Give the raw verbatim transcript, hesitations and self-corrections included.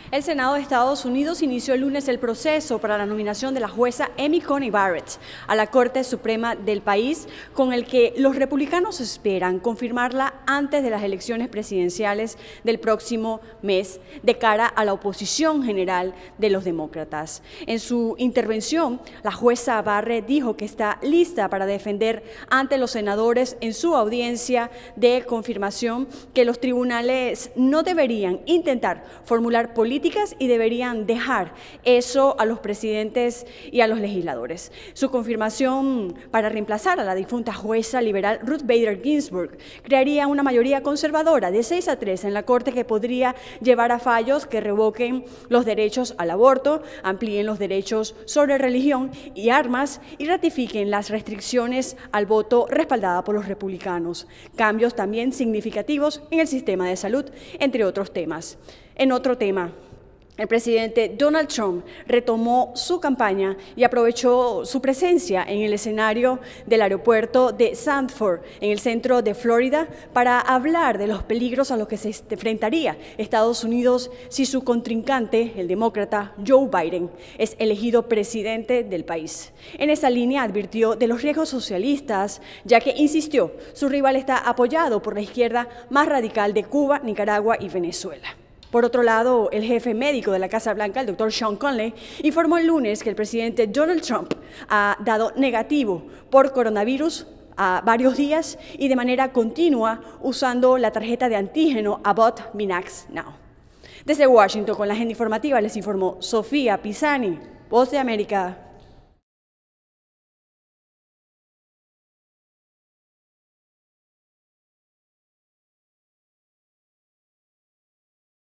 El Senado de Estados Unidos inició el lunes el proceso para la nominación de la jueza Amy Coney Barrett a la Corte Suprema del país, con el que los republicanos esperan confirmarla antes de las elecciones presidenciales del próximo mes, de cara a la oposición general de los demócratas. En su intervención, la jueza Barrett dijo que está lista para defender ante los senadores en su audiencia de confirmación que los tribunales no deberían intentar formular políticas y deberían dejar eso a los presidentes y a los legisladores. Su confirmación para reemplazar a la difunta jueza liberal Ruth Bader Ginsburg crearía una mayoría conservadora de seis a tres en la Corte, que podría llevar a fallos que revoquen los derechos al aborto, amplíen los derechos sobre religión y armas y ratifiquen las restricciones al voto respaldada por los republicanos. Cambios también significativos en el sistema de salud, entre otros temas. En otro tema, el presidente Donald Trump retomó su campaña y aprovechó su presencia en el escenario del aeropuerto de Sanford, en el centro de Florida, para hablar de los peligros a los que se enfrentaría Estados Unidos si su contrincante, el demócrata Joe Biden, es elegido presidente del país. En esa línea advirtió de los riesgos socialistas, ya que insistió, su rival está apoyado por la izquierda más radical de Cuba, Nicaragua y Venezuela. Por otro lado, el jefe médico de la Casa Blanca, el doctor Sean Conley, informó el lunes que el presidente Donald Trump ha dado negativo por coronavirus a varios días y de manera continua usando la tarjeta de antígeno Abbott Minax Now. Desde Washington, con la agenda informativa, les informó Sofía Pisani, Voz de América.